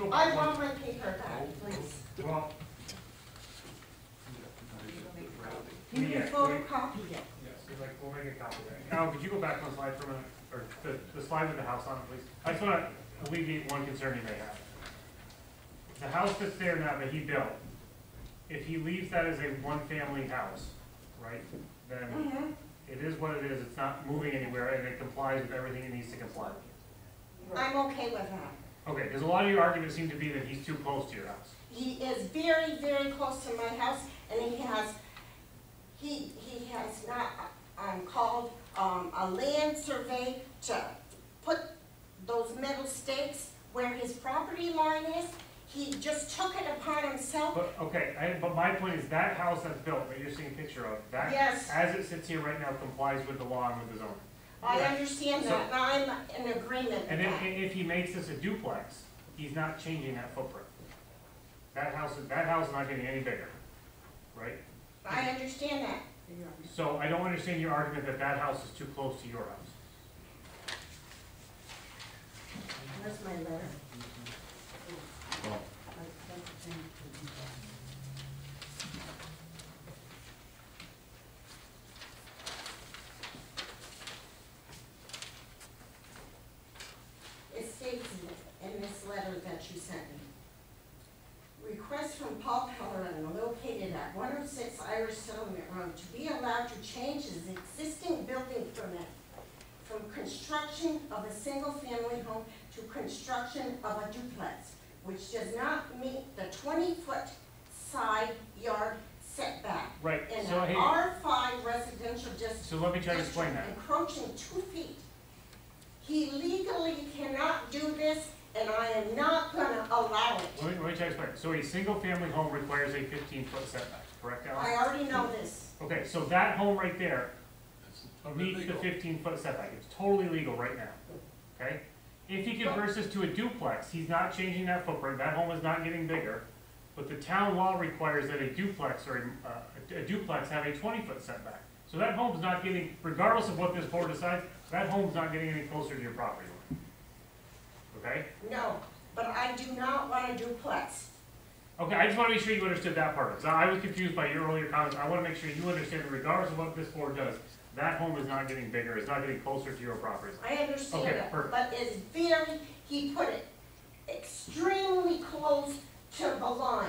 go I back want my paper back, please. Well, You can photocopy it. yes, we'll make a copy of that. Now, could you go back one slide for a minute, or the slide with the house on it, please? I just want to alleviate one concern you may have. The house that's there now that he built, if he leaves that as a one-family house, right, then it is what it is. It's not moving anywhere, and it complies with everything it needs to comply with. I'm okay with that. Okay, because a lot of your arguments seem to be that he's too close to your house. He is very, very close to my house, and he has not called a land survey to put those metal stakes where his property line is. He just took it upon himself. But, okay, but my point is that house that's built, that you're seeing a picture of, that, yes, as it sits here right now, complies with the law and with the zoning. I understand that, and I'm in agreement with And that. if he makes this a duplex, he's not changing that footprint. That house is not getting any bigger, right? I understand that. So I don't understand your argument that that house is too close to your house. Where's my letter? It states in this letter that you sent me. Request from Paul Pellerin, located at 106 Irish Settlement Road, to be allowed to change his existing building permit from construction of a single-family home to construction of a duplex, which does not meet the 20-foot side yard setback. Right, In so an hey, R5 residential district. so let me try to explain that. Encroaching 2 feet. He legally cannot do this, and I am not gonna allow it. Let me try to explain. So a single-family home requires a 15-foot setback, correct, Alan? I already know this. Okay, so that home right there meets the 15-foot setback. It's totally legal right now, okay? If he converts this to a duplex, he's not changing that footprint. That home is not getting bigger. But the town law requires that a duplex or a duplex have a 20-foot setback. So that home's not getting, regardless of what this board decides, that home's not getting any closer to your property line. Okay? No, but I do not want a duplex. Okay, I just want to make sure you understood that part of it. So I was confused by your earlier comments. I want to make sure you understand that regardless of what this board does, that home is not getting bigger, it's not getting closer to your property line. I understand Okay, that, perfect. but it's very, he put it extremely close to the line.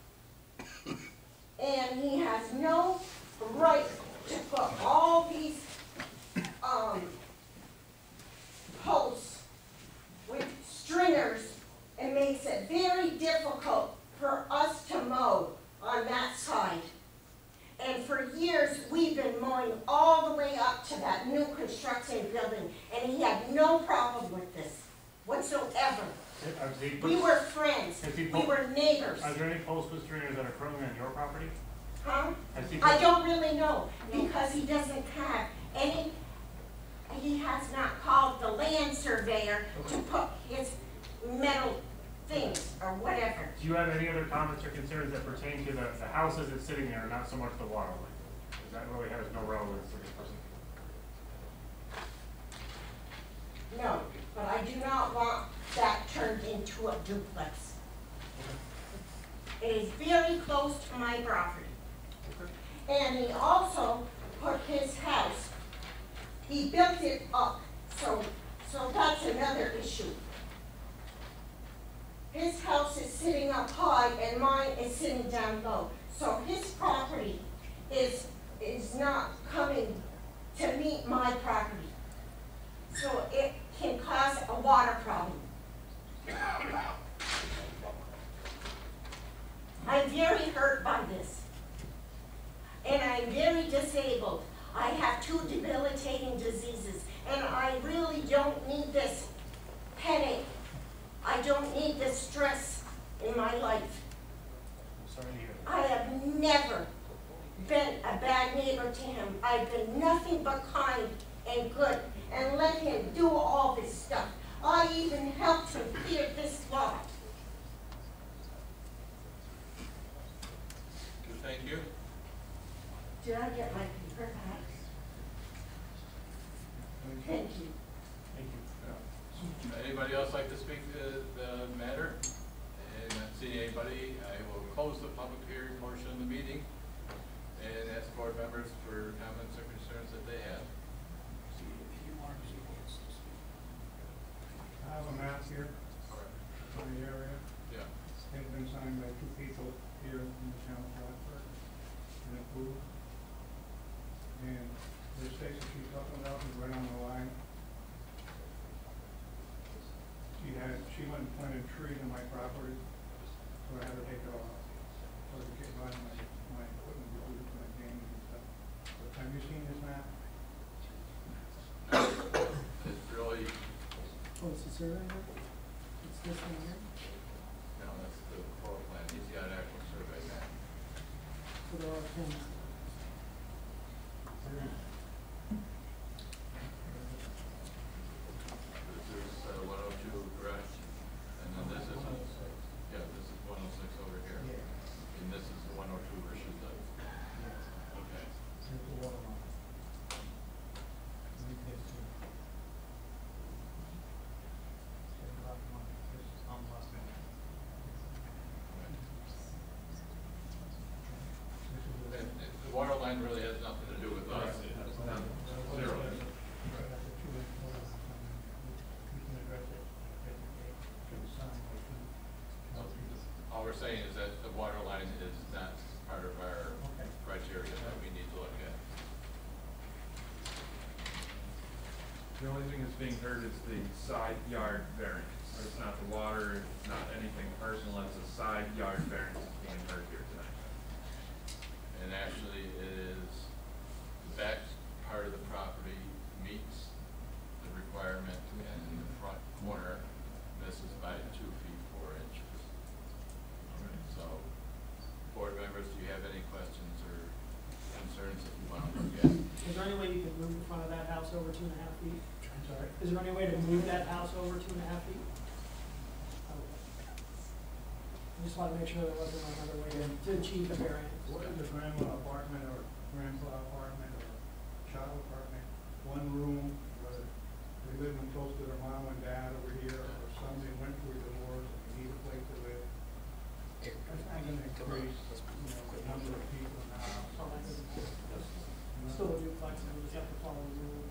And he has no right to put all these, posts with stringers. It makes it very difficult for us to mow on that side. And for years, we've been mowing all the way up to that new construction building, and he had no problem with this whatsoever. We were friends, we were neighbors. Are there any posts with stringers that are currently on your property? Huh? I don't really know, because he doesn't have any, he has not called the land surveyor to put his metal things or whatever. Do you have any other comments or concerns that pertain to the house as it's sitting there, and not so much the water line? Because that really has no relevance to this person. No, but I do not want that turned into a duplex. It is very close to my property. And he also put his house, he built it up, so that's another issue. His house is sitting up high and mine is sitting down low. So his property is not coming to meet my property. So it can cause a water problem. I'm very hurt by this. And I'm very disabled. I have 2 debilitating diseases, and I really don't need this headache. I don't need this stress in my life. I'm sorry to hear that. I have never been a bad neighbor to him. I've been nothing but kind and good, and let him do all this stuff. I even helped him clear this lot. Thank you. Did I get my paper back? Thank you. Thank you. Anybody else like to speak to the matter? seeing anybody, I will close the public hearing portion of the meeting and ask board members for comments or concerns that they have. I have a map here of the area. Yeah. It's been signed by 2 people here in the town of Plattsburgh and approved. And the stakes that she's talking about is right on the line. She went and planted trees on my property, so I had to take it off. So I could get by my equipment to do my games and stuff. But have you seen this map? It's really, Oh, it's the survey map? It's this one here? no, that's the floor plan. He's got an actual survey map. So there are pins. This is 102, correct? And then this is, yeah, this is 106 over here. And this is the 102 where she's at. Okay. Here's the water line. Right there, too. This is on last name. And the water line really has nothing to do with us. Zero. All we're saying is that the water line is not part of our criteria that we need to look at. The only thing that's being heard is the side yard variance. It's not the water, it's not anything personal, it's a side yard variance that's being heard here tonight. And actually, it is, the back part of the property meets the requirement, and in the front corner misses by 2 feet 4 inches. So, board members, do you have any questions or concerns that you want to look at? Is there any way you can move the front of that house over 2.5 feet? I'm sorry? Is there any way to move that house over 2.5 feet? I just want to make sure there wasn't another way to achieve the variance. What is a grandma apartment or grandpa apartment or child apartment? One room where they live in close to their mom and dad over here, or somebody went through a divorce and they need a place to live. That's not gonna increase, the number of people in the house. Oh, that doesn't matter. Still a duplex, and we just have to follow the rules.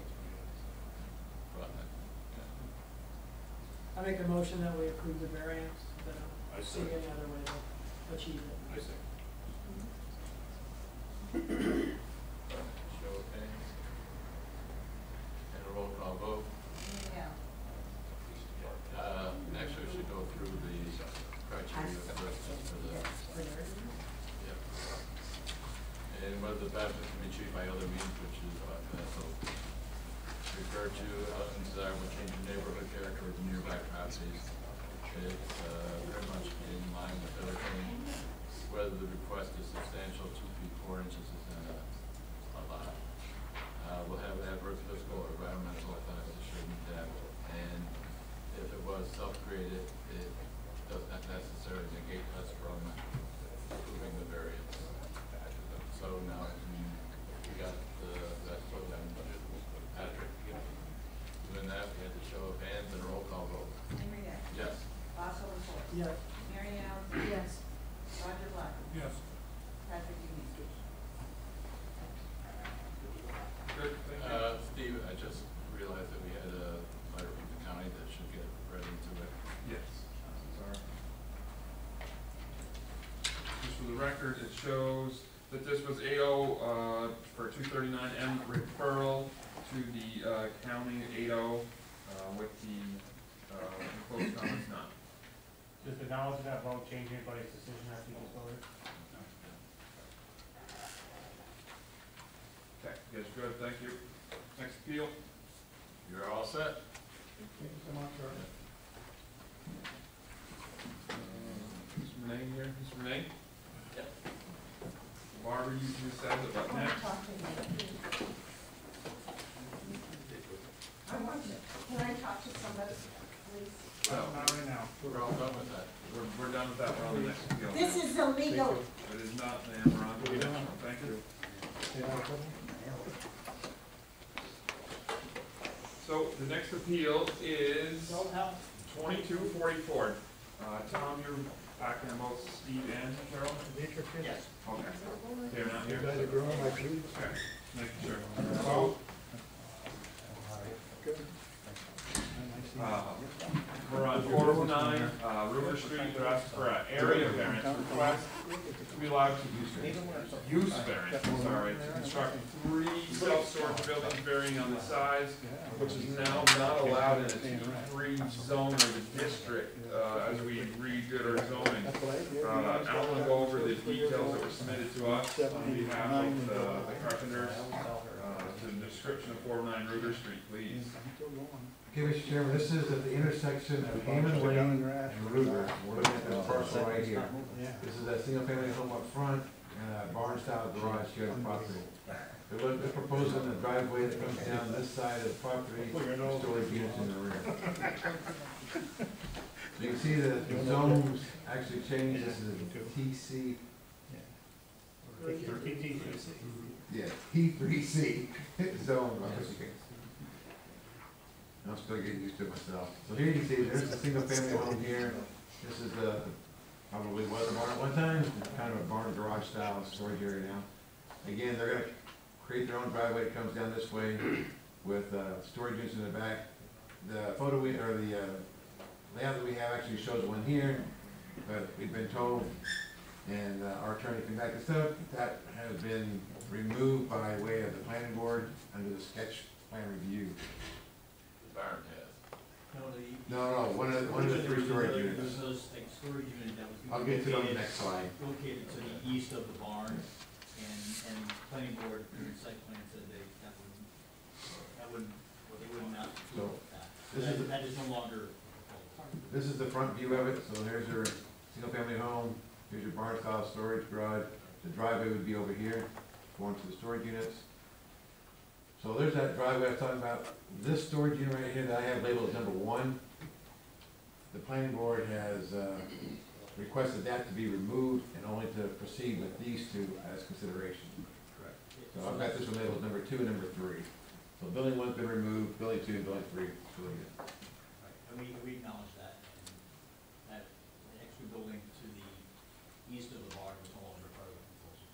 I make a motion that we approve the variance, but I don't see any other way to achieve it. I see. Show of hands. And a roll call vote. Yeah. Actually, we should go through the criteria first for the, yep. And whether the benefit can be achieved by other means, which is what Vanessa referred to, undesirable change in neighborhood character of the nearby properties. It's very much in line with everything. Whether the request is substantial, 2 feet 4 inches is a lot. We'll have adverse physical or environmental effects that shouldn't have, and if it was self-created, it does not necessarily negate us from approving the variance. So now we got that put down. Patrick, doing that, we had to show of hands and a roll call vote. Henry Deck. Yes. Bosso LaFors. Yes. Mary Allen. Yes. Roger Black. Yes. Patrick Dempsey. Good, thank you. Steve, I just realized that we had a letter from the county that should get read into it. Yes. Sorry. Just for the record, it shows that this was AO for 239M referral to the county 80 with the enclosed comments not. Just acknowledge that won't change anybody's decision after you just voted. Okay, you guys are good, thank you. Next appeal. You're all set? Thank you so much, sir. Ms. Renee here, Ms. Renee? Yep. Barbara, you just said that what next? I want to, can I talk to somebody, please? No, Not right now. We're all done with that. we're done with that, we're on the next appeal. This is illegal. It is not, ma'am, we're on to the next one, thank you. So, the next appeal is Don't have 2244. Tom, you're Back in both Steve and Cheryl? Yes. Okay. They're not here? guys are growing like trees. Okay, making sure. We're on 409, River Street, they're asking for an area variance request to be allowed to use variance, I'm sorry, to construct 3 self-storage buildings varying on the size, which is now not allowed in a T3 zone of the district, as we redid our zoning. Alan will go over the details that were submitted to us on behalf of the carpenters. The description of 409 River Street, please. Okay, Mr. Chairman, this is at the intersection of Hammond Lane and Ruger. We're looking at this parcel right here. This is a single-family home up front and a barn-style garage here on the property. They're proposing a driveway that comes down this side of the property, storage units in the rear. So you can see that the zones actually changed. This is a TC. Yeah, T3C zone. I'm still getting used to it myself. So here you can see there's a single family home here. This is the, probably was a barn at one time, it's kind of a barn garage style storage area now. Again, they're gonna create their own driveway that comes down this way with storage units in the back. The photo or the layout that we have actually shows one here, but we've been told, and our attorney came back and said that has been removed by way of the planning board under the sketch plan review. Barn has. No, one of the 3 storage units. There's those, like, storage unit that was. I'll get to it on the next slide. Located to the east of the barn, and planning board, and site plan said they, that wouldn't, they would not approve that. So that is no longer. This is the front view of it, so there's your single family home, here's your barn style storage garage. The driveway would be over here, going to the storage units. So there's that driveway I was talking about. This storage unit right here that I have labeled as number 1, the planning board has requested that to be removed and only to proceed with these 2 as consideration. Correct. So I've got this one labeled number 2 and number 3. So building 1's been removed, building 2 and building 3 is still here. Right, and we acknowledge that, and that the extra building to the east of the barn was no longer part of the proposal.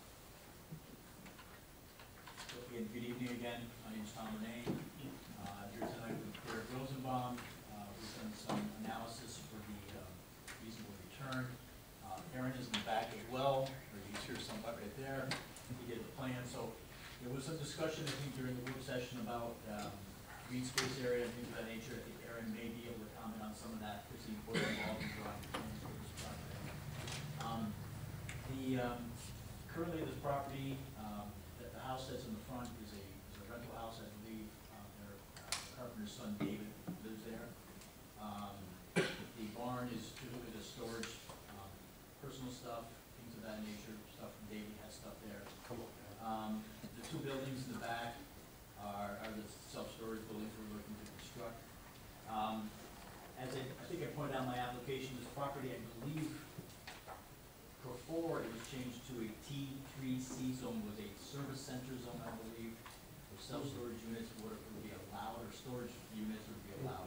So again, good evening again, my name is Tom Renee. I'm here tonight with Eric Rosenbaum. We've done some analysis for the reasonable return. Aaron is in the back as well, or he's here somewhat right there. He did the plan, so there was some discussion, I think, during the work session about green space area and things of that nature. I think Aaron may be able to comment on some of that, because he was involved in drawing plans for this project. Currently this property, the house that's in the front is a rental house, I believe. Their carpenter's son David lives there. The barn is typically the storage, personal stuff, things of that nature, stuff from David has stuff there. The 2 buildings in the back are the self-storage buildings we're looking to construct. As I think I pointed out in my application, this property, I believe, before it was changed to a T3C zone, was a service center zone, I believe, where self-storage units would be allowed, or storage units would be allowed.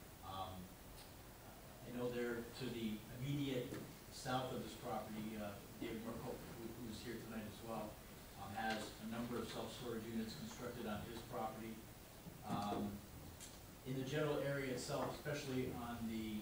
I know there, to the immediate south of this property, David Merkel, who's here tonight as well, has a number of self-storage units constructed on his property. In the general area itself, especially on the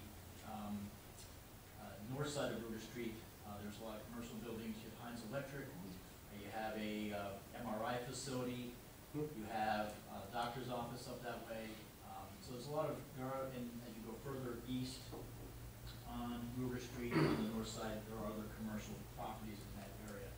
north side of River Street, there's a lot of commercial buildings. You have Heinz Electric, you have a MRI facility, you have a doctor's office up that way. So there's a lot of, and as you go further east on River Street, on the north side, there are other commercial properties in that area.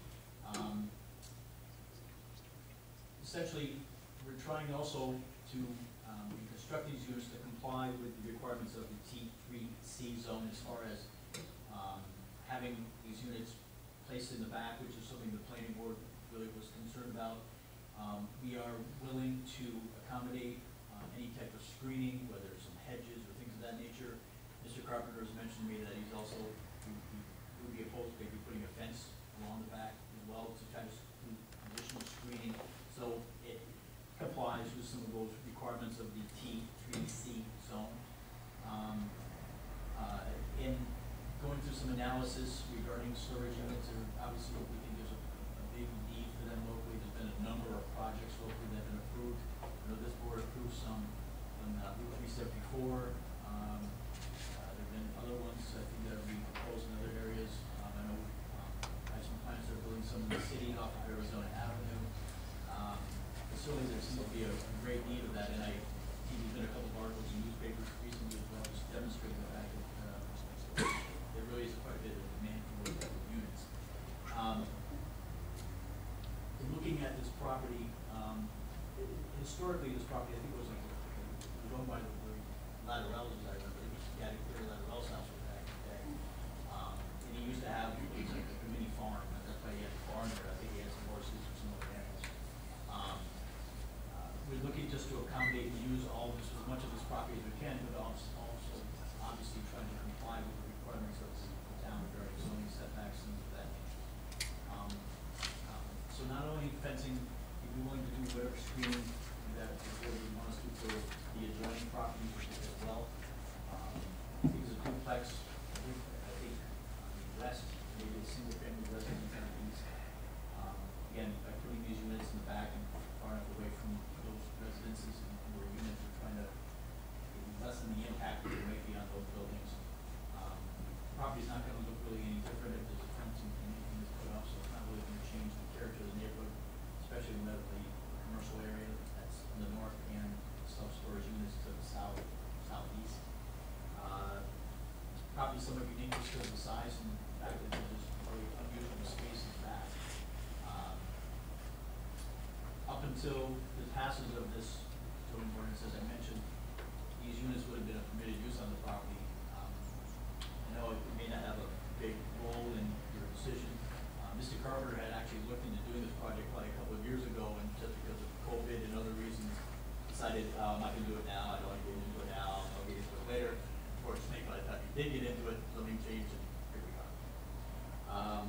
Essentially, we're trying also to construct these units to comply with the requirements of the T3C zone as far as having these units placed in the back, which is something the planning board really was concerned about. We are willing to accommodate any type of screening, whether it's some hedges or things of that nature. Mr. Carpenter has mentioned to me that he's also, he would be opposed to maybe putting a fence along the back as well to kind of do additional screening. So it complies with some of those requirements of the T3C zone. In going analysis regarding storage units, or obviously we think there's a big need for them locally. There's been a number of projects locally that have been approved. I know this board approved some on Route 374. There've been other ones, I think, that are being proposed in other areas. I know, I have some clients that are building some in the city off of Arizona Avenue. But certainly there seems to be a great need of that, and I think there's been a couple of articles in newspapers recently as well, just demonstrating the fact that, there really is quite a bit of demand for those type of units. In looking at this property, historically, this property, I think it was like, it was owned by the Lattarells, as I remember. It was Gaddy Clear Lattarell's house back in the day. And he used to have, it was like a mini farm, and that's why he had a barn there. I think he had some horses or some other animals. We're looking just to accommodate and use all this, as much of this property as we can, but also obviously trying to comply with the requirements of the town regarding zoning setbacks and things of that nature. So not only fencing, we'd be willing to do whatever screening that the board would want us to for the adjoining properties as well. I think there's a duplex, I think on the west, maybe a single family residence on the east. Again, by putting these units in the back and far enough away from those residences and where units are trying to lessen the impact that there might be on those buildings. Property's not gonna look really any different if there's a fence and anything that's put up, so it's not really gonna change the character of the neighborhood, especially in the commercial area that's in the north and self-storage units to the southeast. Probably somewhat unique just because of the size and the fact that there's really unusual space in the back. Up until the passage of this zoning ordinance, as I mentioned, these units would have been a permitted use on the property. I know it may not have a big role in your decision. Mr. Carpenter had actually looked into doing this project probably a couple of years ago, and just because of COVID and other reasons, decided, I'm not gonna do it now, I don't want to get into it now, I'll get into it later. Unfortunately, by the time he did get into it, something changed, and here we are.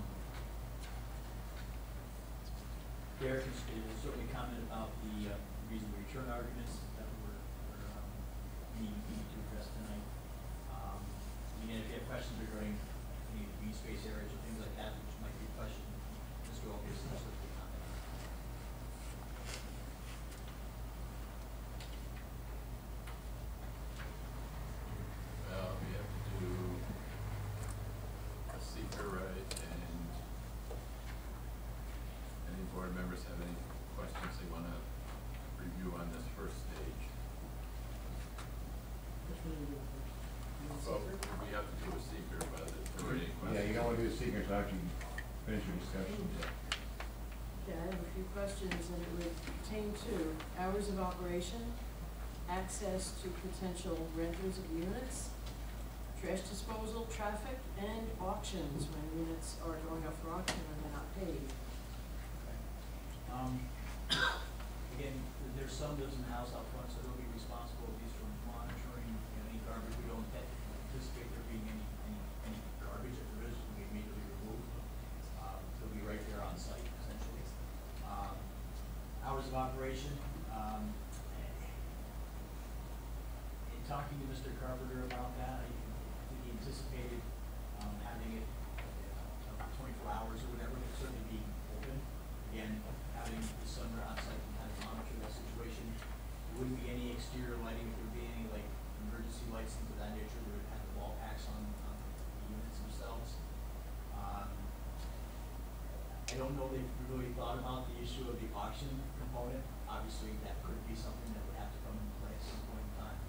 Derek can certainly comment about the reason to return arguments that we're need to address tonight. If you have questions regarding any of the green space areas or things like that, which might be a question, Mr. Alves can certainly comment. Well, we have to do a seeker, right, and any board members have any questions they wanna review on this first stage? Well, we have to do a seeker, but if there are any questions. Yeah, you don't want to do the secret until after you finish your discussion. Okay, I have a few questions, and it would pertain to hours of operation, access to potential renters of units, trash disposal, traffic, and auctions when units are going up for auction and they're not paid. Again, there's some lives in the house out front, so they'll be responsible at least for monitoring any garbage. We don't anticipate there being any garbage. If there is, it'll be immediately removed. They'll be right there on site, essentially. Hours of operation. In talking to Mr. Carpenter about that, I think he anticipated having it 24 hours or whatever, but certainly being open. Again, having the summer on site to kind of monitor that situation. There wouldn't be any exterior lighting. If there would be any like emergency lights, things of that nature, we would have the wall packs on the units themselves. I don't know if we really thought about the issue of the auction component. Obviously, that could be something that would have to come into play at some point in time.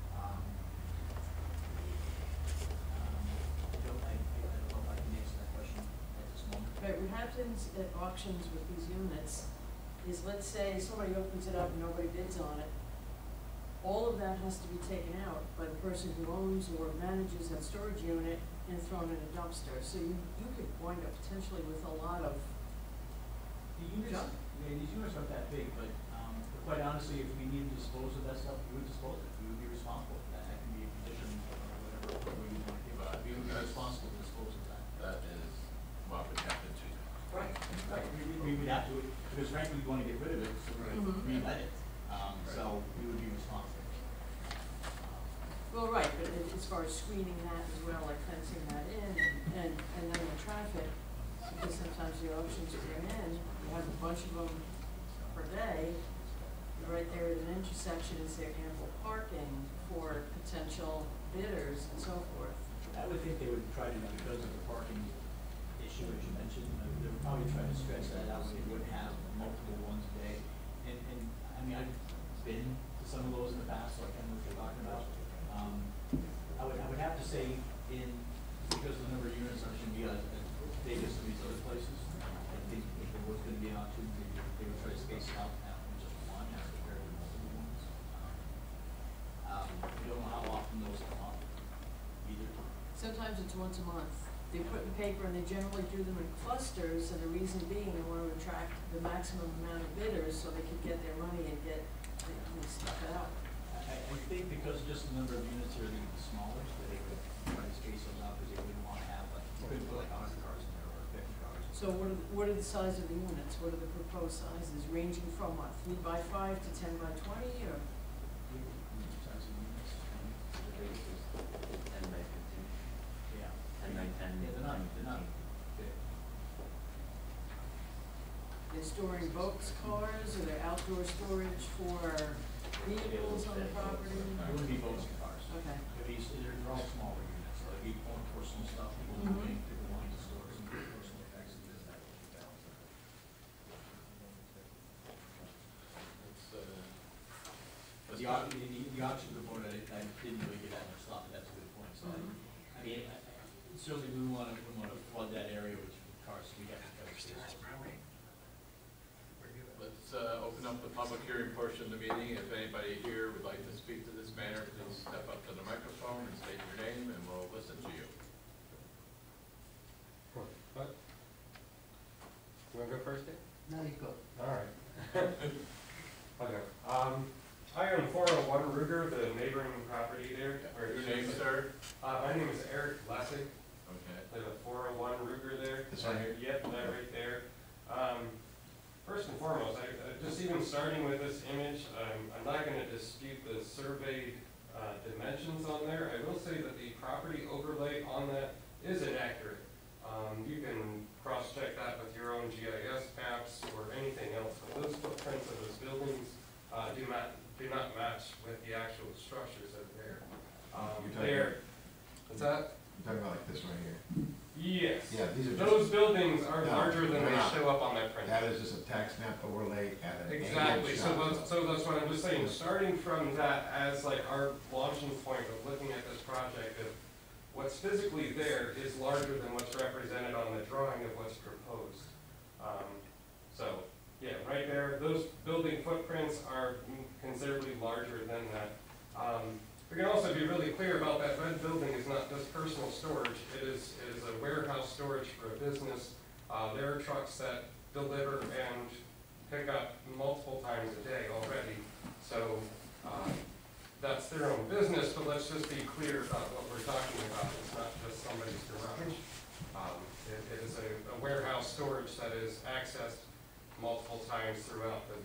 I don't know if I can answer that question at this moment. Right, what happens at auctions with these units is, let's say somebody opens it up and nobody bids on it. All of that has to be taken out by the person who owns or manages that storage unit and thrown in a dumpster. So you could wind up potentially with a lot of The units, junk. yeah, these units aren't that big, but quite honestly, if we needed to dispose of that stuff, we would dispose of it. We would be responsible for that. That can be a condition or whatever we want to give it. We would be responsible to dispose of that. That is what would happen to you. Right. We would have to, because frankly, we want to get rid of it, so we're going to re-let it. So we would be responsible. Well, right, but as far as screening that as well, like fencing that in, and then the traffic, because sometimes the auctions bring in, you have a bunch of them per day, you're right there at an intersection, is there ample parking for potential bidders and so forth? I would think they would try to, because of the parking issue, as you mentioned, they would probably try to stretch that out, so they wouldn't have multiple ones a day. And, I mean, I've been to some of those in the past, so I kind of know what you're talking about. I would have to say because the number of units aren't gonna be as big as some of these other places, I think if there was gonna be an opportunity, they would try to space it out now in just one, as compared to multiple ones. We don't know how often those come up either. Sometimes it's once a month. They put in paper and they generally do them in clusters, and the reason being they want to attract the maximum amount of bidders so they can get their money and get, and stuff out. I think because just the number of units are the smaller, so they could try to space those out, because they wouldn't want to have, like, you couldn't put like 100 cars in there or 50 cars. So what are the size of the units? What are the proposed sizes, ranging from what, 3 by 5 to 10 by 20, or? Size of units, the base is, 10 by 15, yeah. 10 by 10. Yeah, they're not big. They're storing boats, cars, or they're outdoor storage for vehicles on the property? It wouldn't be boats and cars. Okay. They're all smaller units, so they'd be more personal stuff, people wanting to store some personal effects and this, that, balance. The auction component, I didn't really get that much thought, but that's a good point, so I mean, certainly we wouldn't wanna flood that area with cars, so we have to cover space. Let's open up the public hearing portion of the meeting. If anybody here would like to speak to this matter, please step up to the microphone and state your name, and we'll listen to you. What? You wanna go first, Dave? No, you go. All right. Okay. I own 401 Ruger, the neighboring property there. Your name, sir? My name is Eric Lessig. Okay. I live at 401 Ruger there. This one here? Yep, that right there. First and foremost, just even starting with this image, I'm not going to dispute the surveyed dimensions on there. I will say that the property overlay on that is inaccurate. You can cross-check that with your own GIS maps or anything else, but those footprints of those buildings do not match with the actual structures that are there. What's that? You're talking about like this right here. Yes. Yeah, these are Those buildings are No, larger than they're they not. show up on that print. That is just a tax map overlay at an Exactly, angled so shot. that's what I'm just saying, starting from that as like our launching point of looking at this project, of what's physically there is larger than what's represented on the drawing of what's proposed. So, yeah, right there, those building footprints are considerably larger than that. We can also be really clear about that red building is not just personal storage, it is a warehouse storage for a business. There are trucks that deliver and pick up multiple times a day already. So that's their own business, but let's just be clear about what we're talking about. It's not just somebody's garage. It is a warehouse storage that is accessed multiple times throughout the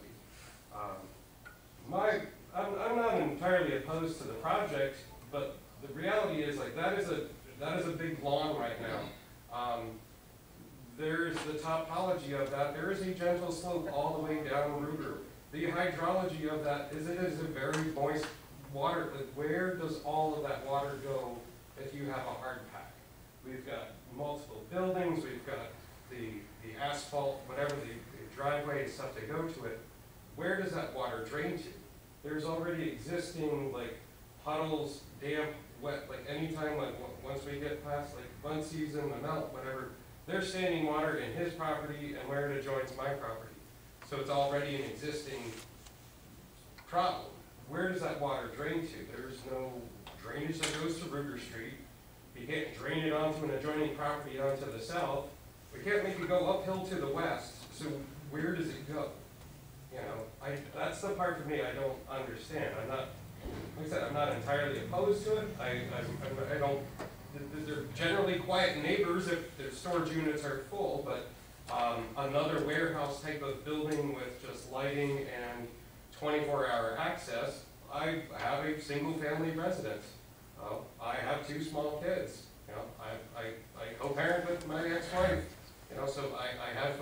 week. I'm not entirely opposed to the project, but the reality is like that is a big lawn right now. There's the topology of that. There is a gentle slope all the way down Ruger. The hydrology of that is it is a very moist water. Like where does all of that water go if you have a hard pack? We've got multiple buildings. We've got the asphalt, whatever the driveway stuff to go to it. Where does that water drain to? There's already existing like puddles, damp, wet, like anytime, like once we get past like one season, the melt, whatever, there's standing water in his property and where it adjoins my property. So it's already an existing problem. Where does that water drain to? There's no drainage that goes to Ruger Street. You can't drain it onto an adjoining property onto the south. We can't make it go uphill to the west. So where does it go? You know, that's the part for me I don't understand. I'm not, like I said, I'm not entirely opposed to it. I don't, they're generally quiet neighbors if their storage units are full, but another warehouse type of building with just lighting and 24-hour access, I have a single family residence. I have 2 small kids, you know, I co-parent with my ex-wife, you know, so I have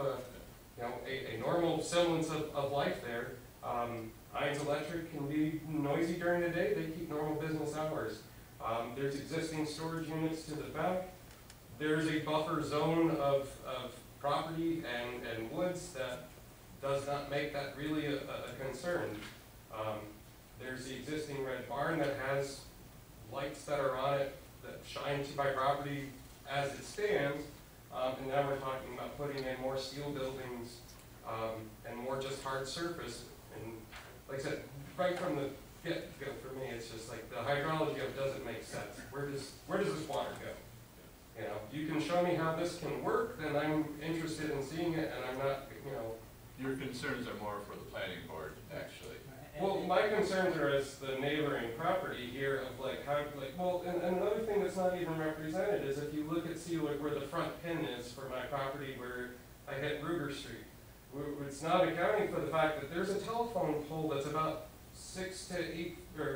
a normal semblance of life there. Heinz Electric can be noisy during the day, they keep normal business hours. There's existing storage units to the back. There's a buffer zone of property and woods that does not make that really a concern. There's the existing red barn that has lights that are on it that shine to my property as it stands. And now we're talking about putting in more steel buildings and more just hard surface. And like I said, right from the get-go for me, it's just like the hydrology of it doesn't make sense. Where does this water go? You know, you can show me how this can work, then I'm interested in seeing it, and I'm not, you know. Your concerns are more for the planning board, actually. Well, my concerns are as the neighboring property here of like how, like, well, and another thing that's not even represented is if you look at, see like where the front pin is for my property where I hit Ruger Street. It's not accounting for the fact that there's a telephone pole that's about 6 to 8 or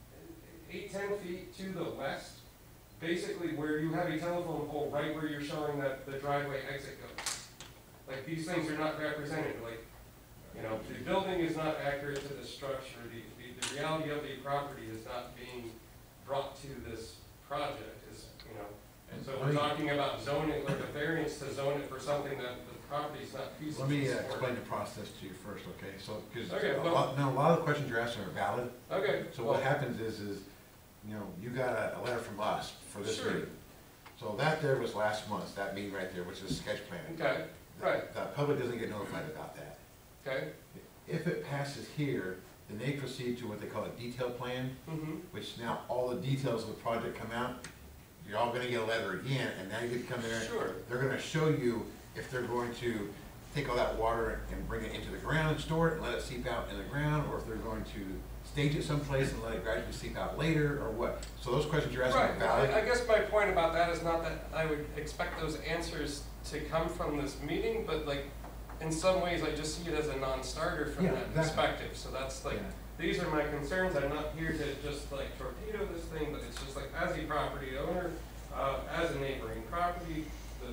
8-10 feet to the west. Basically where you have a telephone pole right where you're showing that the driveway exit goes. Like these things are not represented, like, you know, the building is not accurate to the structure, the reality of the property is not being brought to this project, is, you know. And so we're talking about zoning, like a variance to zone it for something that the property's not feasible. Let me to support. explain the process to you first, okay? So, because Okay, a lot of the questions you're asking are valid. Okay. So what happens is, you know, you got a letter from us for this Sure. meeting. So that there was last month, that meeting right there, which is sketch plan. Okay, right, The public doesn't get notified about that. okay. If it passes here, then they proceed to what they call a detail plan, Mm-hmm. which now all the details of the project come out. You're all gonna get a letter again, and now you get to come there. Sure. They're gonna show you if they're going to take all that water and bring it into the ground and store it and let it seep out in the ground, or if they're going to stage it someplace and let it gradually seep out later, or what. So those questions you're asking are Right, valid. I guess my point about that is not that I would expect those answers to come from this meeting, but like, in some ways, I just see it as a non-starter from Yeah, that exactly. perspective. So that's like, Yeah. these are my concerns. I'm not here to just like torpedo this thing, but it's just like, as a property owner, as a neighboring property,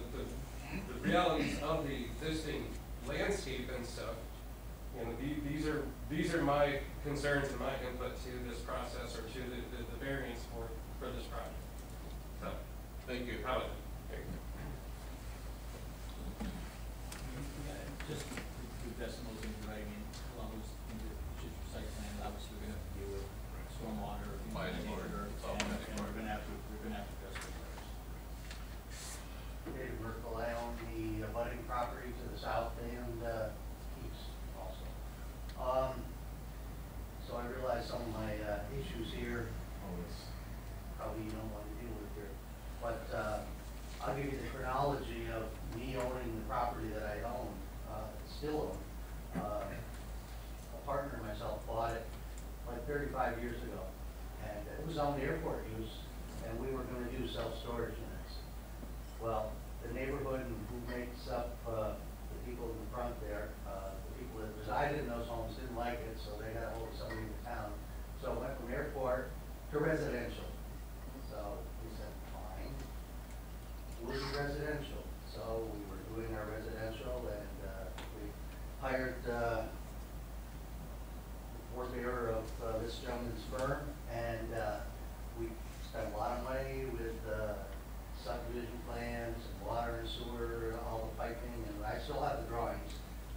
the realities of the existing landscape and stuff, you know, these are my concerns and my input to this process or to the variance for this project. So, Thank you. how about it? Just the decimals in writing, along with the site plan, obviously we're gonna have to deal with stormwater, things of that Planning board, nature, it's all and planning board. we're gonna have to address those matters. David Merkel, I own the abutting property to the south and east also. So I realize some of my issues here, probably you don't want to deal with here, but I'll give you the chronology of me owning the property that I own, still own. A partner and myself bought it like 35 years ago, and it was on airport use, and we were going to do self-storage units. Well, the neighborhood who makes up the people in the front there, the people that resided in those homes didn't like it, so they got a hold of somebody in the town. So it went from airport to residential. So we said, fine, we'll do residential. So we were doing our residential, and we hired the forebearer of this gentleman's firm, and we spent a lot of money with subdivision plans, and water and sewer, all the piping, and I still have the drawings.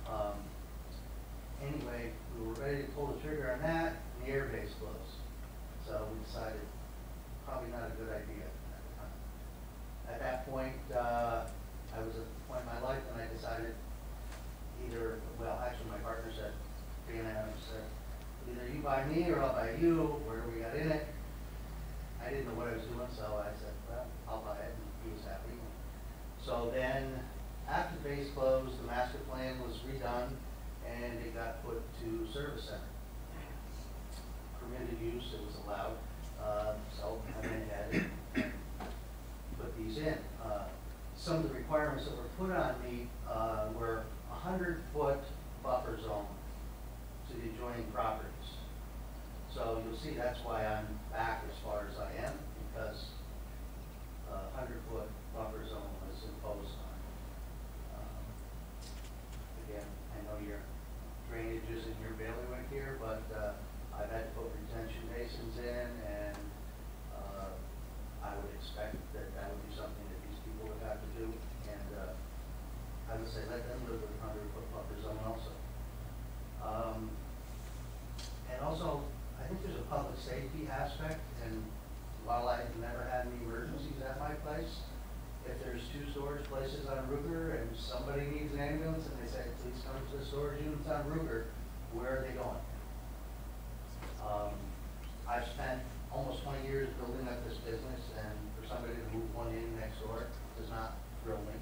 Anyway, we were ready to pull the trigger on that, and the air base closed. So we decided probably not a good idea at the time. At that point, I was at the point in my life when I decided actually my partner said, Dan Adams said, either you buy me or I'll buy you, where we got in it. I didn't know what I was doing, so I said, well, I'll buy it, and he was happy. So then, after the base closed, the master plan was redone, and it got put to service center. Permitted use, it was allowed, so I went ahead and put these in. Some of the requirements that were put on me were 100-foot buffer zone to the adjoining properties. So you'll see that's why I'm back as far as I am, while I've never had any emergencies at my place, if there's 2 storage places on Ruger and somebody needs an ambulance and they say, please come to the storage units on Ruger, where are they going? I've spent almost 20 years building up this business, and for somebody to move one in next door does not thrill me.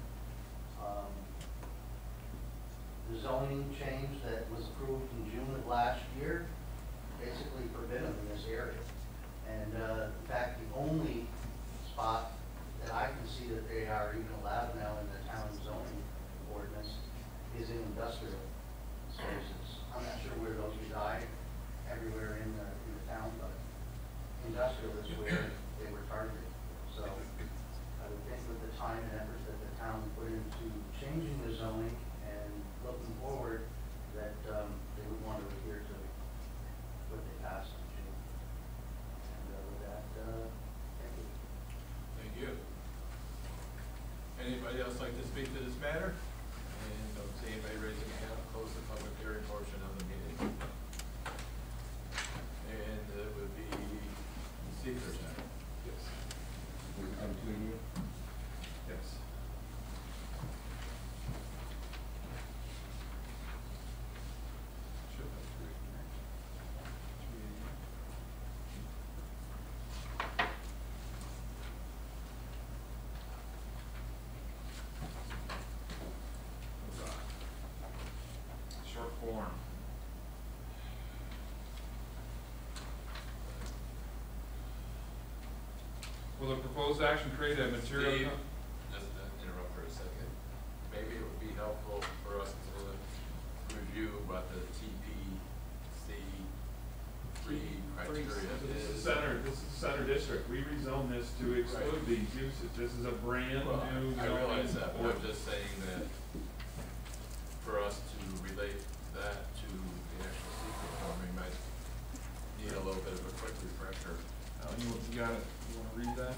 The zoning change that was approved in June of last year basically forbid them in this area. And in fact, the only spot that I can see that they are even allowed now in the town zoning ordinance is in industrial spaces. I'm not sure where those reside everywhere in the town, but industrial is where they were targeted. So I would think with the time and effort that the town put into changing the zoning and looking forward, that they would want to adhere to what they passed in June. And with that, thank you. Thank you. Anybody else like to speak to this matter? And don't see anybody raising a hand, I'll close the public hearing portion of the meeting. And it would be seeker time. Yes. Will you come to you? Yes. Should have 3. 380. Short form. Will the proposed action create a material? Steve, just to interrupt for a second, maybe it would be helpful for us to review what the TPC 3 criteria This is. is center district. We rezone this to exclude these uses. This is a brand Well, new I realize that, but I'm ordinance. just saying that for us to relate that to the actual secret form, we might need a little bit of a quick refresher. You got it. You want to read that?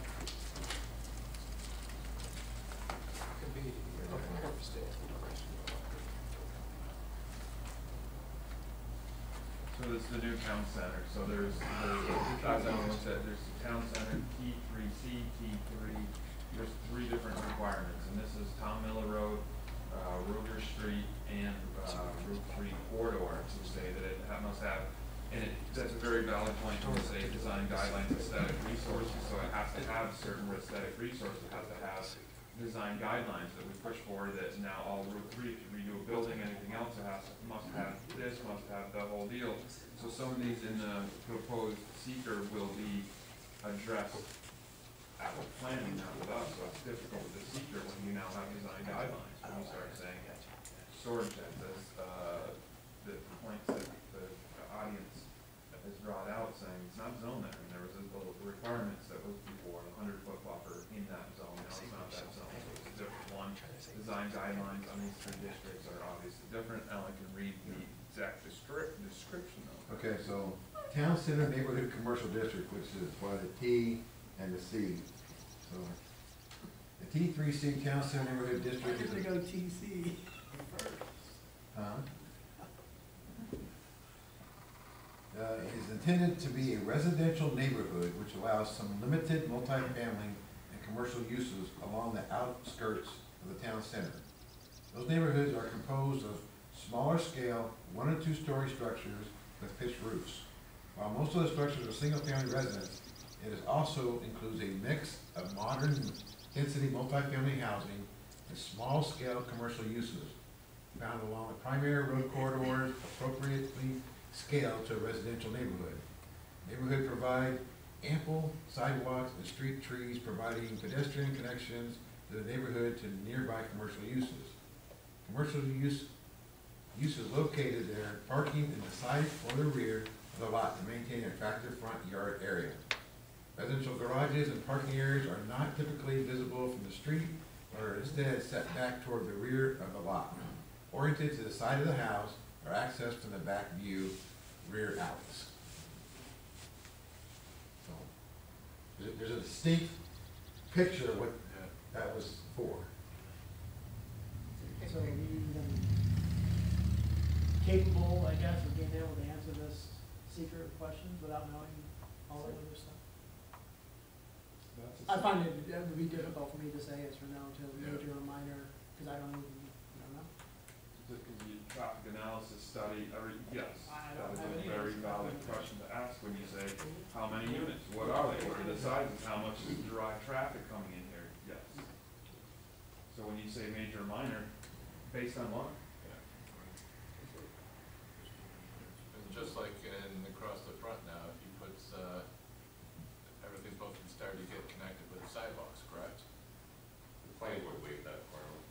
So this is the new town center. So there's as I said, there's the town center, T3C, T3. There's 3 different requirements, and this is Tom Miller Road, Ruger Street, and Route 3 corridor to say that it must have. And that's a very valid point to say design guidelines, aesthetic resources, so it has to have certain aesthetic resources, it has to have design guidelines that we push forward that now all Route 3, if you redo a building, anything else, it must have this, must have the whole deal. So some of these in the proposed seeker will be addressed at the planning, not with us, so it's difficult with the seeker when you now have design guidelines, when you start saying storage sheds, as the points that the audience has brought out saying it's not zoned there. I mean, there was the requirements that was before, the 100-foot buffer in that zone, now it's not that zone, so it's a different one. Design guidelines on these 3 districts are obviously different. Now I can read the exact description though. Okay, so Town Center Neighborhood Commercial District, which is by the T and the C. So the T3C Town Center Neighborhood District is. I'm gonna go TC. Is intended to be a residential neighborhood which allows some limited multifamily and commercial uses along the outskirts of the town center. Those neighborhoods are composed of smaller scale, 1 and 2 story structures with pitched roofs. While most of the structures are single family residence, it also includes a mix of modern density multifamily housing and small scale commercial uses found along the primary road corridors appropriately scaled to a residential neighborhood. Neighborhood provide ample sidewalks and street trees providing pedestrian connections to the neighborhood to nearby commercial uses. Commercial uses located there, parking in the side or the rear of the lot to maintain an attractive front yard area. Residential garages and parking areas are not typically visible from the street, but are instead set back toward the rear of the lot, oriented to the side of the house or accessed from the back view rear alleys. So there's a distinct picture of what that was for. So are we capable, I guess, of being able to answer this secret questions without knowing all the other stuff? I find it would be difficult for me to say yes or no to Yeah. major or minor, because I don't even, know. Just because the traffic analysis study, yes, I that don't is have a any very answer. valid question to ask when you say, how many units, what are they, what are the sizes, how much is derived traffic coming in here, yes. So when you say major or minor, based on what? And just like in across the front now, if he puts, everything's supposed to start to get connected with sidewalks, correct? The planning board waived that requirement.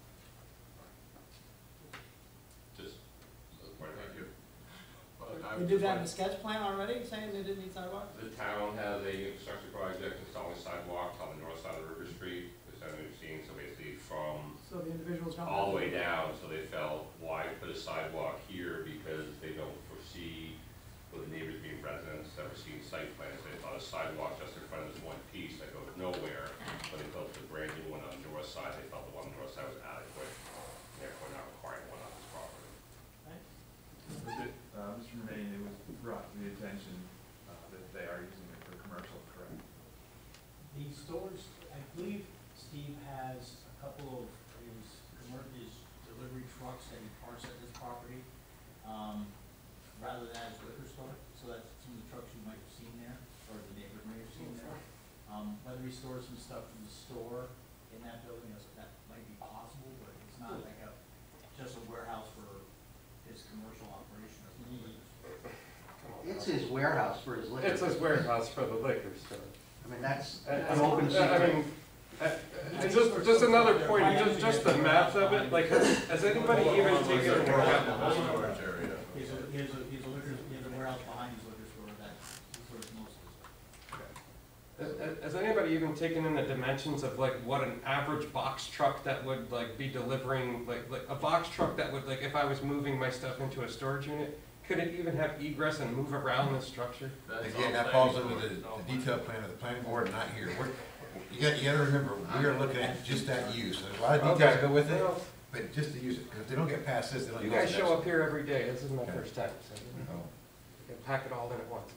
Just, Thank you. Well, I They would did just that in like- the sketch plan already, saying they didn't need sidewalks? the town has a construction project installing sidewalks on the north side of River Street, the center you've seen, so basically from So the individuals don't. all the way down, so they felt, why put a sidewalk here, because they don't foresee, with the neighbors being residents, ever seen site plans, they thought a sidewalk just in front of this one piece that goes nowhere, but they built a brand new one on the north side, they felt the one on the north side was adequate, therefore not requiring one on this property. Was it, Mr. Remain, it was brought to the attention, that they are using it for commercial, correct? The stores, I believe Steve has a couple of his delivery trucks that he parks at this property, rather than as a liquor store, so that's some of the trucks you might have seen there, or the neighbors may have seen there. Whether he stores some stuff from the store in that building, that might be possible, but it's not like just a warehouse for his commercial operation. It's his warehouse for his liquor. It's his warehouse for the liquor store. I mean, that's an open secret. I mean, and just another point, just the math of it, like, has anybody even taken a look at Storage area. He has a warehouse behind his liquor store that he stores most of his stuff. Has anybody even taken in the dimensions of like what an average box truck that would like be delivering, like a box truck that would, like, if I was moving my stuff into a storage unit, could it even have egress and move around the structure? That's Again, all that falls planning under board. the detailed plan of the planning board, not here. You gotta remember, we are looking at just that use. There's a lot of details that go with it, Well, but just to use it, because if they don't get past this, they don't you go to the guys next show one. up here every day, this is my Okay. first time, so Oh. you can pack it all in at once.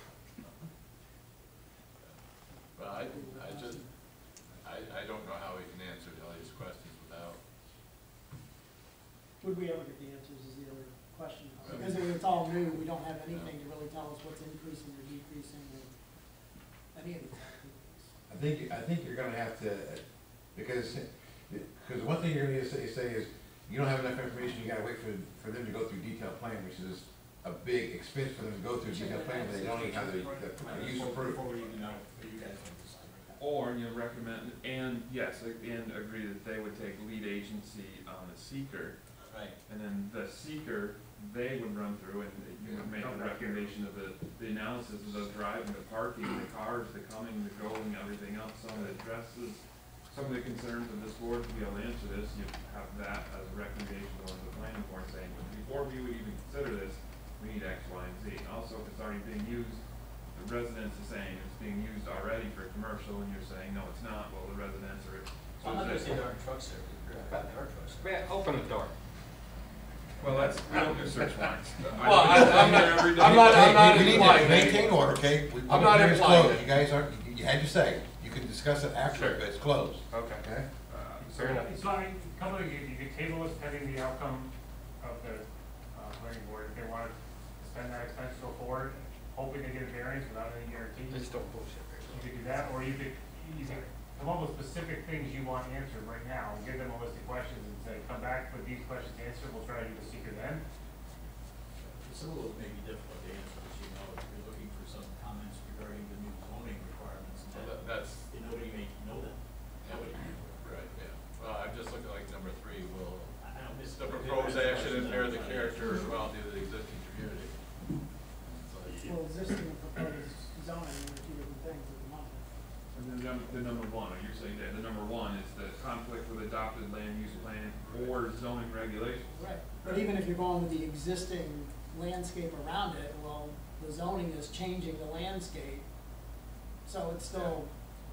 But I don't know how we can answer all these questions without, Would we ever get the answers is the other question. Because it's all new, we don't have anything to really tell us what's increasing or decreasing or any of these activities. I think you're gonna have to, because one thing you're gonna need to say is, you don't have enough information, you gotta wait for them to go through detailed plan, which is a big expense for them to go through detailed plan, but they don't even have the use approved. Before we even know, but you guys can decide right now. Or you recommend, and yes, and agree that they would take lead agency on the seeker, Right. and then the seeker, they would run through and you would make a recommendation of the analysis of the driving, the parking, the cars, the coming, the going, everything else, some of the addresses, some of the concerns of this board to be able to answer this, you have that as a recommendation going to the planning board saying, before we would even consider this, we need X, Y, and Z. And also, if it's already being used, the residents are saying it's being used already for commercial, and you're saying, no, it's not, well, the residents are. I'm not gonna say there aren't trucks there, because there are trucks there. Man, open the door. Well, that's, we don't do search warrants. Well, I'm not We need to implying maintain that. order, okay? I'm not Hearing's implying closed. that. You guys aren't, you had your say. You can discuss it after, Sure. but it's closed, Okay. okay? Fair enough. So I mean, a couple of things, you could table this pending the outcome of the, planning board, if they want to spend that expense, go forward, hoping they get a variance without any guarantee. Just don't bullshit. You could do that, or you could come up with specific things you want answered right now, and give them a list of questions and say, come back with these questions answered, we'll try to do the seeker then. Some of those may be difficult to answer, as you know, if you're looking for some comments regarding the new zoning requirements, well, and that's, nobody may know them. Nobody. right, yeah. Well, I'm just looking like number 3, will I don't miss. the proposed action impair the character or quality of the existing community? It's like- Well, existing and proposed zoning are two different things at the moment. And then the number one, are you saying that the number one is the conflict with adopted land use plan or zoning regulations? Right. But even if you're going with the existing landscape around it, well, the zoning is changing the landscape, so it's still,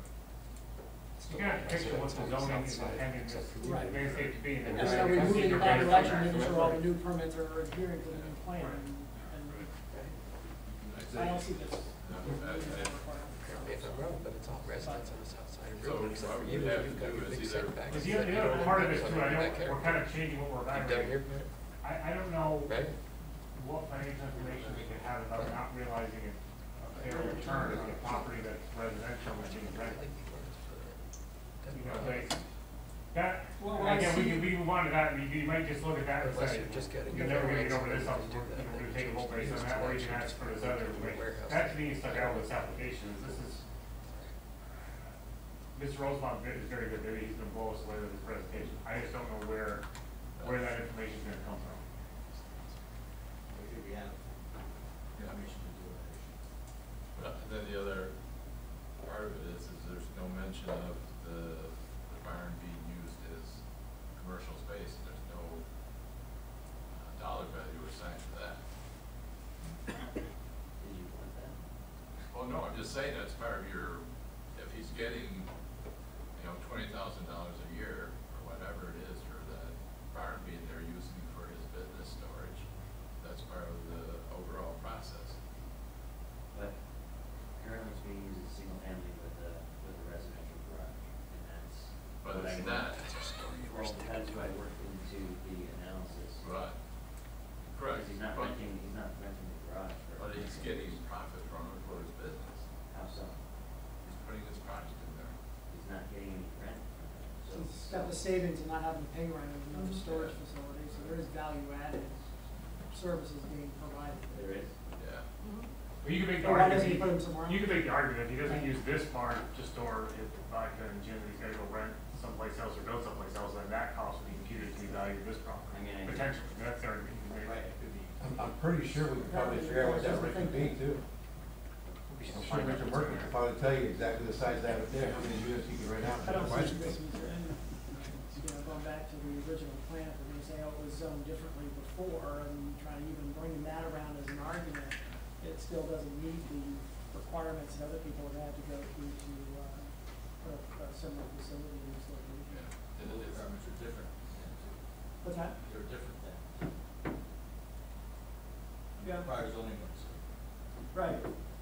You gotta picture what the zoning is intending this Right. landscape to be, and then. and are we moving in that direction, making sure all the new permits are adhering to the new plan, and I'd I say- don't see this. No, different road, but it's all residents on the south side of So Route, except what for we you, have to you've got do your is big either- setback. Because the other part of this too, I know, Back we're kind of changing what we're You've done evaluating. your part, I don't know right? what financial information we could have about not realizing a fair return on a property that's residential and being rented. You know, like, that, Well, I again, we see- can, we can move on to that, and you might just look at that and Unless say, you're just getting you're a never gonna get variance, over this, then I'll, you do that, we're then gonna you take a vote change based on the that, or you use can to ask for this actually other, do a like, warehouse. that to me stuck out with this application, is this is, Mr. Rosenbaum is very good, maybe he's gonna blow us away with his presentation, I just don't know where that information's gonna come from. We have permission to do that. And then the other part of it is there's no mention of the barn being used as commercial space, and there's no dollar value assigned to that. Did you want that? Oh, no, I'm just saying that's part of your, if he's getting, $20,000 a year, or whatever it is, for that barn being there using for his business storage, that's part of the overall process. But currently it's being used as a single family with a residential garage, and that's. But what I it's worked- not. Well, that's what I worked into the analysis. Right. Correct. Because he's not But- renting the garage for. But he's getting profit from it for his business. How so? He's putting his product in there. He's not getting any rent from it, so. He's got the savings and not having to pay rent in another Mhm. storage facility, so there is value added services being provided. There is. Yeah. But you can make the Or why doesn't he argument, put them somewhere else? you can make the argument, if he doesn't use this barn to store his vodka and gin, he's gotta go rent someplace else or build someplace else, and that cost would be computed to the value of this property. I mean, I- Potentially, that's the argument you can make. Right, it could be. I'm pretty sure we could probably figure out what that rate could be too. I'm sure Mr. Merkin could probably tell you exactly the size of that up there, how many units he could rent out. I don't see this, going back to the original plan, if we're gonna say, oh, it was zoned differently before, and trying to even bring that around as an argument, it still doesn't meet the requirements that other people have had to go through to, put a similar facility in this location. Yeah. The requirements are different. What's that? They're different than. Yeah. Requires zoning ones. Right.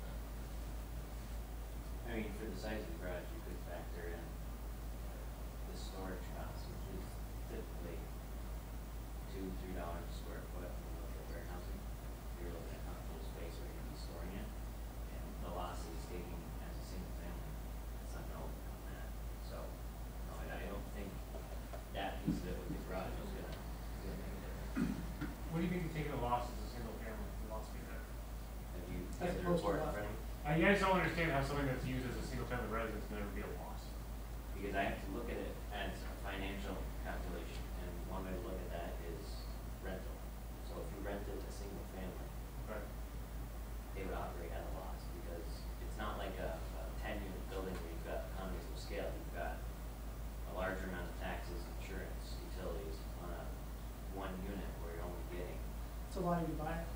I mean, for the size of the garage, you could factor in the storage cost, which is typically $2-3 a square foot when you look at warehousing. You're looking at comfortable space where you're gonna be storing it, and the losses taking as a single family, it's not known on that. So, no, I don't think that piece of it with the garage is gonna make a difference. What do you mean taking a loss as a single family, the loss be there? Have you, As the opposed to report in what? front of you? You guys don't understand how something that's used as a single family residence can never be a loss. Because I have to look at it as a financial calculation, and one way to look at that is rental. So if you rented a single family, Right. they would operate at a loss, because it's not like a 10-unit building where you've got economies of scale. You've got a larger amount of taxes, insurance, utilities on a one unit where you're only getting So why do you buy it?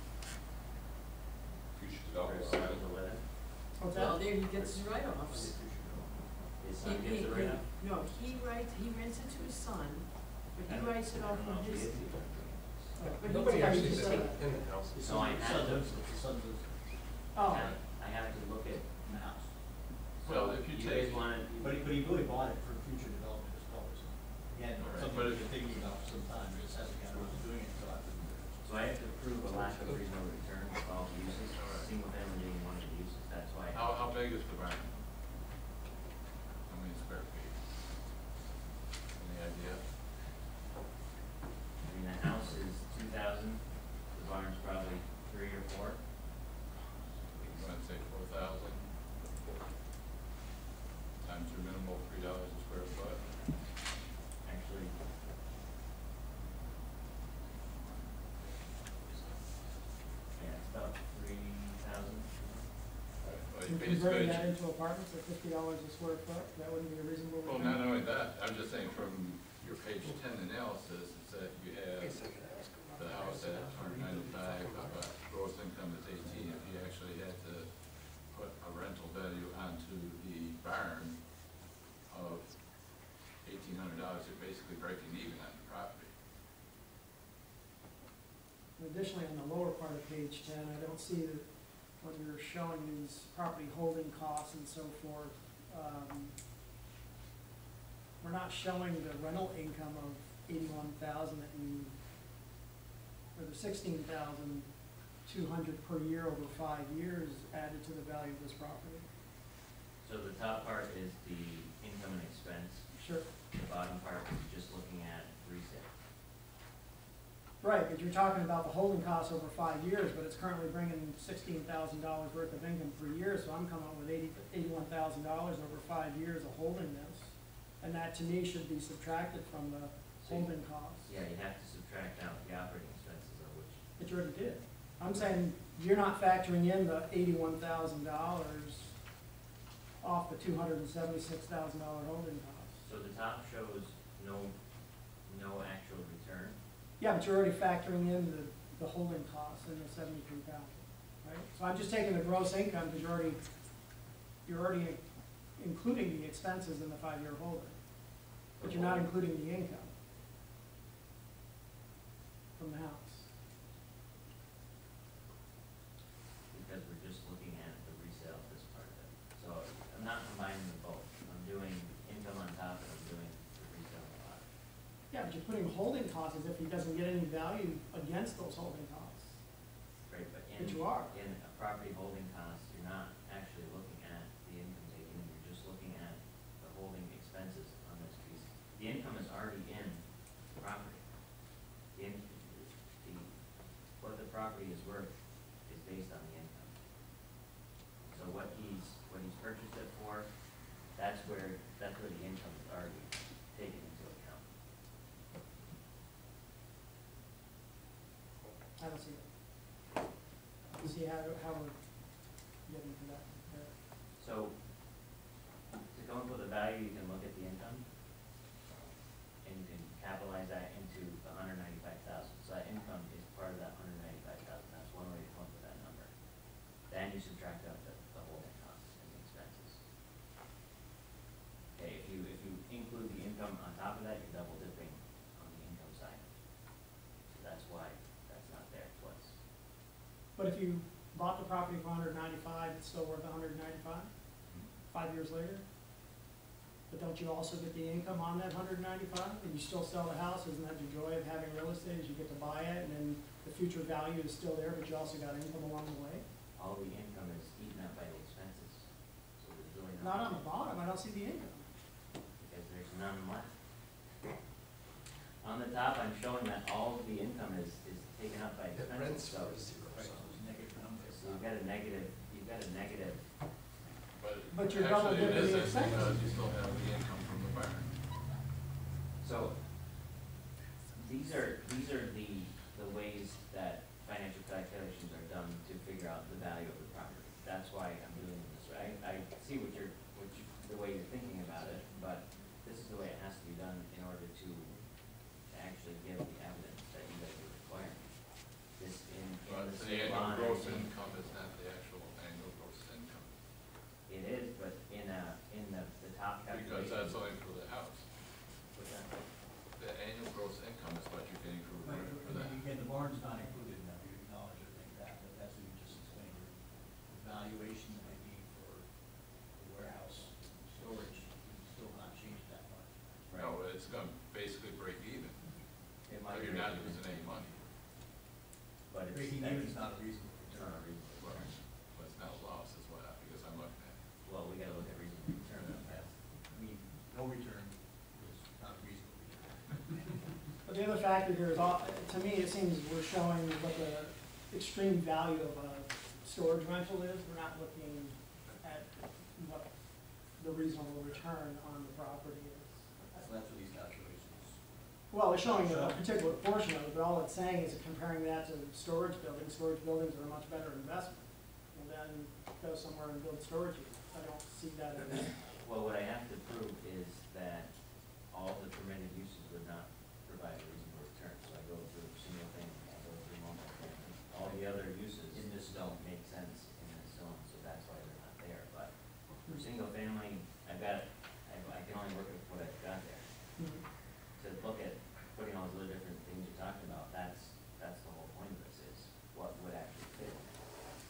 Future for a development. son to live in. What's Well, that? there he gets his write-offs. His son gets a write-off. No, he rents it to his son, but he writes it I off don't know from if he his. is either. But Nobody he actually just lives like- in the house. His No, I son have to. lives, his son lives Oh, I have to look at in the house. Well, So if you you guys take- wanna, But he really bought it for future development as well, so. Again, Alright, something but we've if- been thinking about for some time, we just haven't got around to doing it, so I couldn't do it. so I have to prove a lack of reasonable return with all the uses, single family being one of the uses, that's why. How big is the barn? How many square feet? Any idea? I mean, the house is 2,000, the barn's probably 3 or 4. You want to say 4,000? Times your minimal $3 a square foot? Actually. Yeah, it's about 3,000. Well, and you converting basically, that into apartments at $50 a square foot, that wouldn't be a reasonable well, return? not only that, I'm just saying from your page 10 analysis, it's that you have the house at 195, gross income is 18. If you actually had to put a rental value onto the barn of $1,800, you're basically breaking even on the property. Additionally, on the lower part of page 10, I don't see that when you're showing these property holding costs and so forth, we're not showing the rental income of 81,000 that you, or the 16,200 per year over 5 years added to the value of this property. So the top part is the income and expense. Sure. The bottom part is just looking at resale. Right, but you're talking about the holding costs over 5 years, but it's currently bringing $16,000 worth of income per year, so I'm coming up with $81,000 over 5 years of holding this. And that to me should be subtracted from the holding costs. Yeah, you have to subtract out the operating expenses of which. But you already did. I'm saying you're not factoring in the $81,000 off the $276,000 holding costs. So the top shows no actual return. Yeah, but you're already factoring in the holding costs in the 73,000, right? So I'm just taking the gross income because you're already including the expenses in the 5-year holding, but you're not including the income from the house. Because we're just looking at the resale of this part of it. So I'm not combining them both. I'm doing income on top and I'm doing the resale on the bottom. Yeah, but you're putting holding costs as if he doesn't get any value against those holding costs. Right, but you are. in a property holding cost, you're not actually looking at the income taken in, you're just looking at the holding expenses on this piece. The income is already in the property. What the property is worth is based on the income. So what he's purchased it for, that's where the income is already taken into account. I don't see it. You see how we're getting to that. So, to come up with a value, you can look at the income, and you can capitalize that into the 195,000. So that income is part of that 195,000. That's one way to come up with that number. Then you subtract out the holding costs and the expenses. Okay, if you include the income on top of that, you're double dipping on the income side. So that's why that's not there twice. But if you bought the property for 195, it's still worth 195, 5 years later? But don't you also get the income on that 195, and you still sell the house? Isn't that the joy of having real estate, is you get to buy it, and then the future value is still there, but you also got income along the way? All the income is eaten up by the expenses. So there's really Not on the bottom, I don't see the income. because there's none left. On the top, I'm showing that all of the income is taken up by expenses, so you've got a negative, But you're double actually, it dipping the isn't, expenses. because you still have the income from the barn. so these are the ways that financial calculations are done to figure out the value of the property. That's why I'm doing it this way. I see the way you're thinking about it, but this is the way it has to be done in order to actually give the evidence that you guys are requiring. This in But the the state annual law. gross income is not the actual annual gross income, It is, but in the top calculation. because that's only for the house. What's that? The annual gross income is what you're getting for that. Again, the barn's not included in that, you acknowledge, I think, that, but that's what you just explained. The valuation that might be for the warehouse storage, still not changed that much. No, it's gonna basically break even, It so might you're be not breaking losing any money, But it's. Breaking even is not a reasonable It's return. not a reasonable but return. it's not a loss as well, because I'm looking at it. Well, we gotta look at reasonable return on that. I mean, no return is not a reasonable return. But the other factor here is, to me, it seems we're showing what the extreme value of a storage rental is. We're not looking at what the reasonable return on the property is. So that's what these calculations. Well, it's showing a particular portion of it, but all it's saying is comparing that to storage buildings. Storage buildings are a much better investment. And then go somewhere and build storage units. I don't see that as. Well, what I have to prove is that all the permitted uses would not provide a reasonable return. So I go through single family, I go through multi-family. All the other uses in this don't make sense in this zone, so that's why they're not there. But for single family, I can only work with what I've got there. To look at putting all those other different things you're talking about, that's the whole point of this, is what would actually fit. But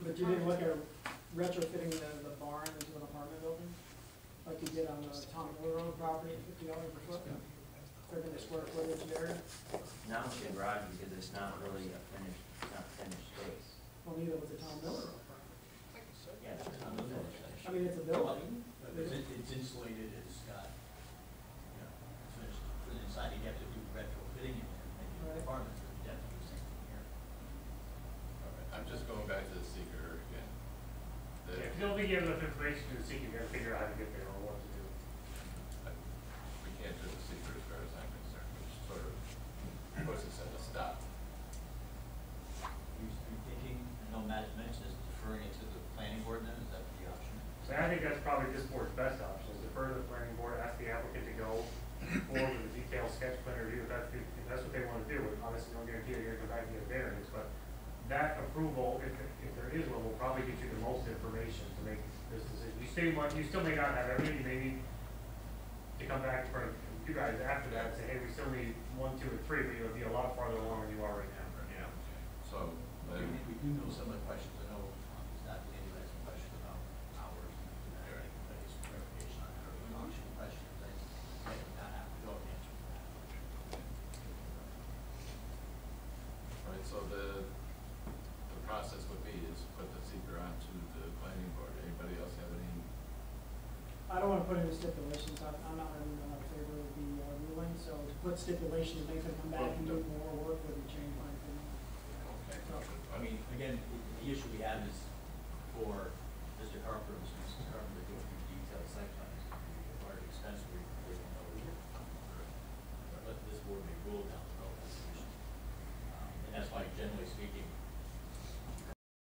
But you didn't look at retrofitting the barn into an apartment building, like you did on the Tom Miller Road property at $50 per foot? Thirty the square footage there? Not with the garage because it's not really a finished, it's not finished space. Well, neither was the Tom Miller Road property. Yeah, it's not finished. I mean, it's a building. It's insulated, it's got, you know, it's finished, but inside you have to do retrofitting in there, maybe Right. apartments, but you have to do the same thing here. Okay, I'm just going back to the seeker again. The- If you don't think you have enough information to see, you gotta figure out how to get there or what to do. We can't do the seeker as far as I'm concerned, which sort of puts us at a stop. You thinking, I know Matt mentioned this, deferring it to the planning board then, is that the option? So I think that's probably this board's best option, is defer to the planning board, ask the applicant to go forward with a detailed sketch plan review, if that's what they wanna do, and obviously don't guarantee they're gonna come back and get a variance, but that approval, if there is one, will probably get you the most information to make this decision. You still may not have everything, you may need to come back in front of you guys after that and say, hey, we still need 1, 2, and 3, but you'll be a lot farther along than you are right now. Yeah. So, then, We do know some of the questions, I know, Dr. Andy had some questions about hours and that, but it's clarification on her option questions, I might not have to go and answer that. right, so the process would be is put the seeker onto the planning board. Anybody else have any? I don't wanna put any stipulations, I'm not in favor of the ruling, so to put stipulations, make them come back and do more work would change my opinion. Okay. I mean, again, the issue we have is for